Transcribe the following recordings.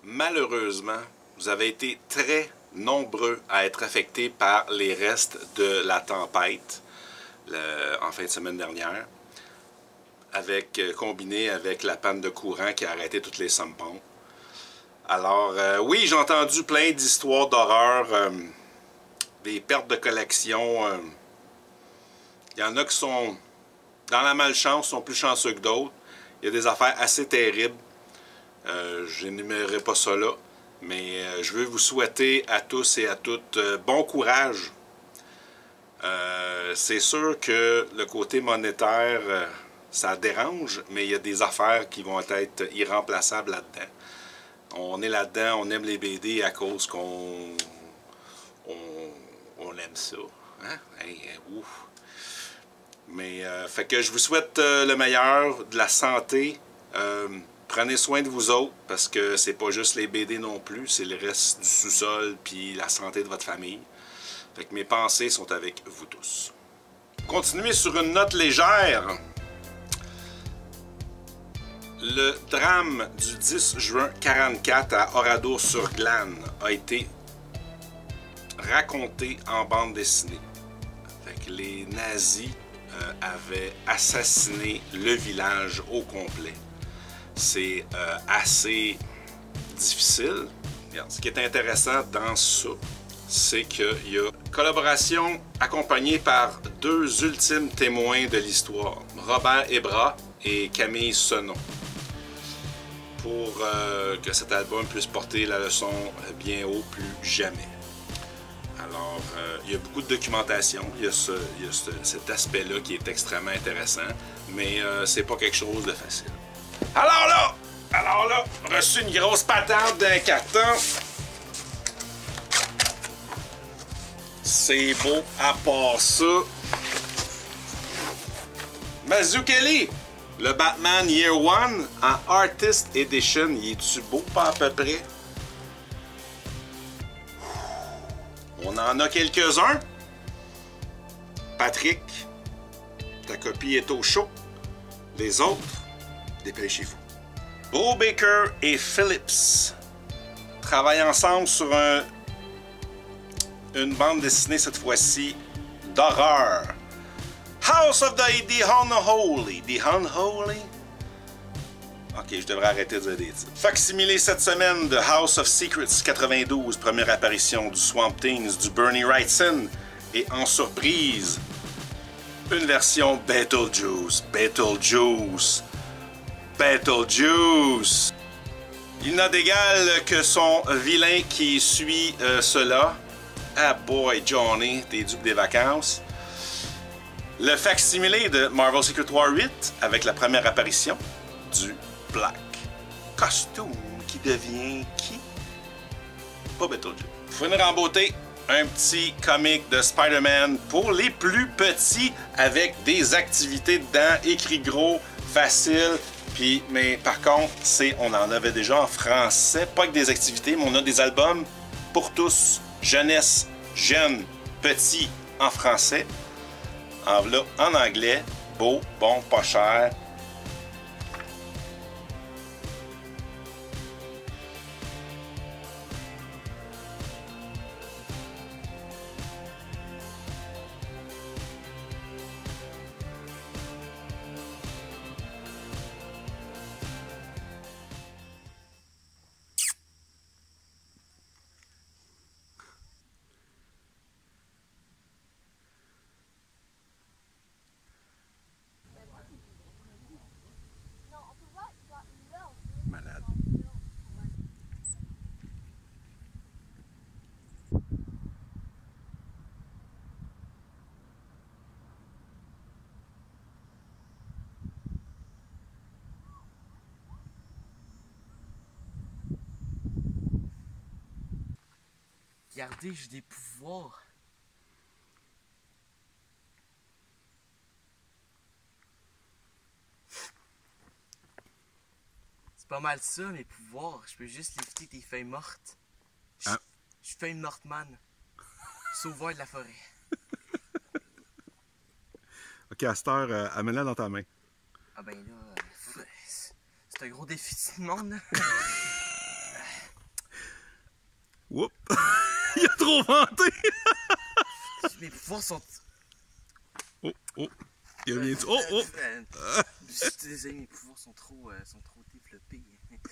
Malheureusement, vous avez été très nombreux à être affectés par les restes de la tempête en fin de semaine dernière, combiné avec la panne de courant qui a arrêté toutes les sampompes. Alors, oui, j'ai entendu plein d'histoires d'horreur, des pertes de collection. Il y en a qui sont dans la malchance, sont plus chanceux que d'autres. Il y a des affaires assez terribles. Je n'énumérerai pas ça là, mais je veux vous souhaiter à tous et à toutes bon courage. C'est sûr que le côté monétaire, ça dérange, mais il y a des affaires qui vont être irremplaçables là-dedans. On est là-dedans, on aime les BD à cause qu'on aime ça. Hein? Hey, ouf. Mais fait que je vous souhaite le meilleur, de la santé. Prenez soin de vous autres, parce que c'est pas juste les BD non plus, c'est le reste du sous-sol puis la santé de votre famille. Fait que mes pensées sont avec vous tous. Continuez sur une note légère. Le drame du 10 juin 1944 à Oradour-sur-Glane a été raconté en bande dessinée. Fait que les nazis avaient assassiné le village au complet. C'est assez difficile. Regarde, ce qui est intéressant dans ça, c'est qu'il y a une collaboration accompagnée par deux ultimes témoins de l'histoire, Robert Hébras et Camille Senon, pour que cet album puisse porter la leçon bien haut plus jamais. Alors, il y a beaucoup de documentation, il y a cet aspect-là qui est extrêmement intéressant, mais c'est pas quelque chose de facile. Alors là, reçu une grosse patente d'un carton. C'est beau à part ça. Mazzucchelli, le Batman Year One en Artist Edition, il est-tu beau pas à peu près? On en a quelques-uns. Patrick, ta copie est au chaud. Les autres, dépêchez-vous. Brubaker et Phillips travaillent ensemble sur une bande dessinée, cette fois-ci, d'horreur. House of the Unholy. The Unholy? Ok, je devrais arrêter de dire des titres. Facsimilé cette semaine de House of Secrets 92, première apparition du Swamp Things, du Bernie Wrightson, et en surprise, une version Beetlejuice. Il n'a d'égal que son vilain qui suit cela. Ah boy, Johnny, t'es dupe des vacances. Le facsimilé de Marvel Secret War 8 avec la première apparition du Black Costume qui devient qui? Pas Beetlejuice. Pour finir en beauté, un petit comic de Spider-Man pour les plus petits avec des activités dedans, écrit gros, facile. Puis, mais par contre, on en avait déjà en français, pas que des activités, mais on a des albums pour tous, jeunesse, jeunes, petits, en français. En anglais, beau, bon, pas cher. Malade. Regardez, j'ai des pouvoirs. C'est pas mal ça, mes pouvoirs. Je peux juste lifter tes feuilles mortes. Je suis feuille morte man. Sauveur de la forêt. Ok, à cette heure, amène-la dans ta main. Ah ben là, c'est un gros défi de monde. Oups! Il a trop vanté! Mes pouvoirs sont... Oh, oh! Il revient... Oh, oh! Je suis désolé, mes pouvoirs sont trop développés.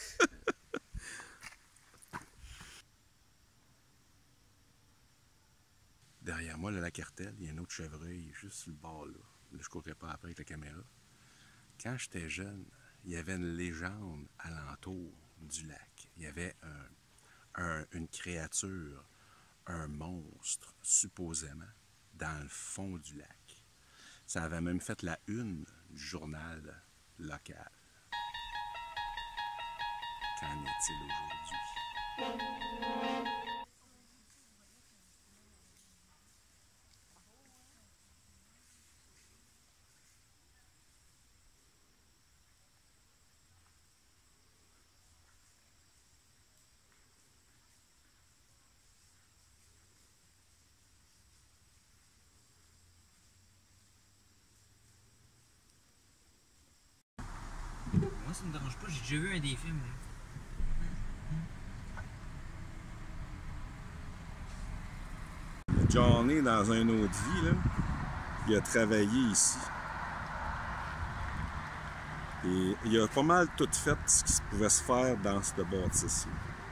Derrière moi, le lac Hertel, il y a un autre chevreuil juste sur le bord là. Là, je ne courrais pas après avec la caméra. Quand j'étais jeune, il y avait une légende alentour du lac. Il y avait une créature, un monstre, supposément, dans le fond du lac. Ça avait même fait la une du journal local. Qu'en est-il aujourd'hui? Moi, ça me dérange pas, j'ai déjà vu un des films. Johnny, dans une autre vie, là, il a travaillé ici. Et il a pas mal tout fait ce qui pouvait se faire dans cette bâtisse-là.